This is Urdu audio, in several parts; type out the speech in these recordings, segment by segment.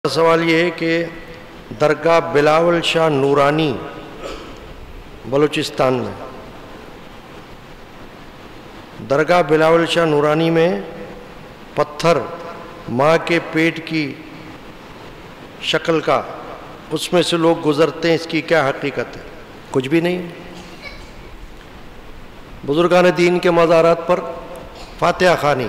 سوال یہ ہے کہ درگاہ بلاول شاہ نورانی بلوچستان میں، درگاہ بلاول شاہ نورانی میں پتھر ماں کے پیٹ کی شکل کا، اس میں سے لوگ گزرتے ہیں، اس کی کیا حقیقت ہے؟ کچھ بھی نہیں۔ بزرگان دین کے مزارات پر فاتحہ خوانی،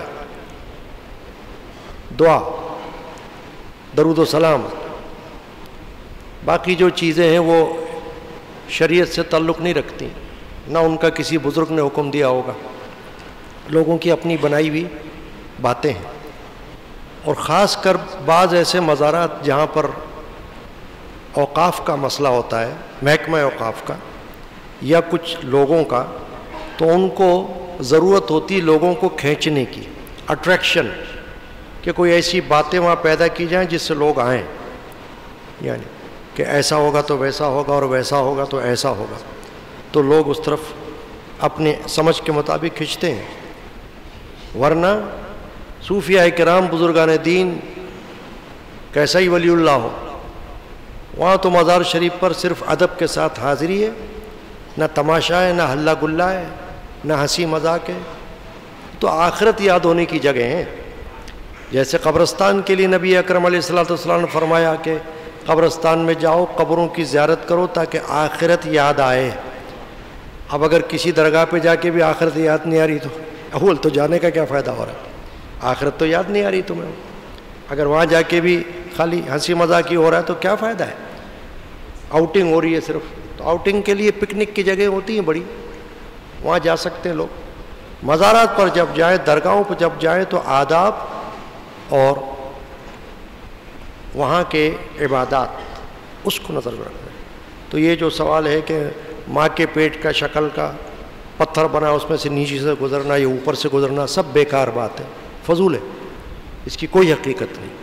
دعا، درود و سلام، باقی جو چیزیں ہیں وہ شریعت سے تعلق نہیں رکھتی، نہ ان کا کسی بزرگ نے حکم دیا ہوگا، لوگوں کی اپنی بنائی ہوئی باتیں ہیں۔ اور خاص کر بعض ایسے مزارات جہاں پر اوقاف کا مسئلہ ہوتا ہے، محکمہ اوقاف کا یا کچھ لوگوں کا، تو ان کو ضرورت ہوتی لوگوں کو کھینچنے کی، اٹریکشن، کہ کوئی ایسی باتیں وہاں پیدا کی جائیں جس سے لوگ آئیں، یعنی کہ ایسا ہوگا تو ویسا ہوگا اور ویسا ہوگا تو ایسا ہوگا، تو لوگ اس طرف اپنے سمجھ کے مطابق کھنچتے ہیں۔ ورنہ صوفیاء کرام، بزرگان دین، کیسا ہی ولی اللہ ہو، وہاں تو مزار شریف پر صرف ادب کے ساتھ حاضری ہے، نہ تماشا ہے، نہ ہلہ گلہ ہے، نہ ہنسی مذاق ہے، تو آخرت یاد ہونے کی جگہ ہیں۔ جیسے قبرستان کے لیے نبی اکرم علیہ السلام نے فرمایا کہ قبرستان میں جاؤ، قبروں کی زیارت کرو تاکہ آخرت یاد آئے۔ اب اگر کسی درگاہ پہ جا کے بھی آخرت یاد نہیں آ رہی تو اول تو جانے کا کیا فائدہ ہو رہا ہے؟ آخرت تو یاد نہیں آ رہی تمہیں، اگر وہاں جا کے بھی خالی ہنسی مذاق ہی ہو رہا ہے تو کیا فائدہ ہے؟ آؤٹنگ ہو رہی ہے صرف، تو آؤٹنگ کے لیے پکنک کی جگہ ہوتی ہیں بڑی، وہاں جا سکتے ہیں لوگ۔ مزارات پر جب جائیں، درگاہوں پر جب جائیں تو آداب اور وہاں کے عبادات اس کو نظر میں رکھنا ہے۔ تو یہ جو سوال ہے کہ ماں کے پیٹ کا شکل کا پتھر بنا، اس میں سے نیچے سے گزرنا یا اوپر سے گزرنا، سب بیکار بات ہے، فضول ہے، اس کی کوئی حقیقت نہیں۔